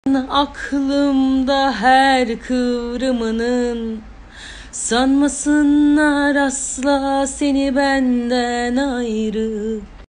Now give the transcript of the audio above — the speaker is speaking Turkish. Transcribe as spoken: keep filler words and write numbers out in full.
aklımda her kıvrımının. Sanmasınlar asla seni benden ayrı.